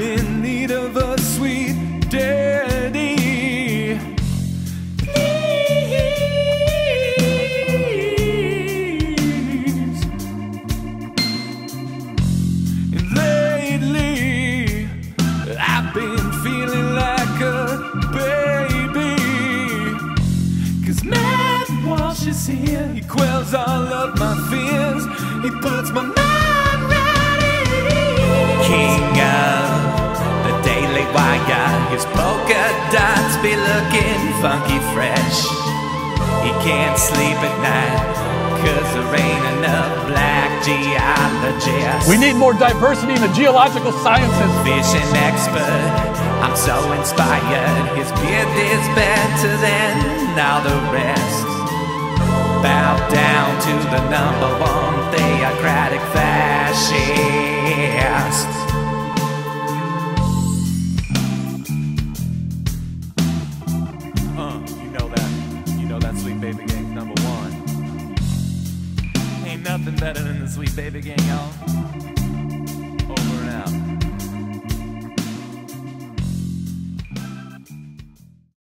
in need of a sweet daddy. Please. And lately, I've been feeling like a baby. 'Cause mouthwash is here, he quells all of my fears. He puts my mind right at ease. King of the Daily Wire, his polka dots be looking funky fresh. He can't sleep at night 'cause there ain't enough black geologists. We need more diversity in the geological sciences. Fishing expert, I'm so inspired. His beard is better than all the rest. Bow down to the #1 theocratic fascist. You know that Sweet Baby Gang's #1. Ain't nothing better than the Sweet Baby Gang, y'all.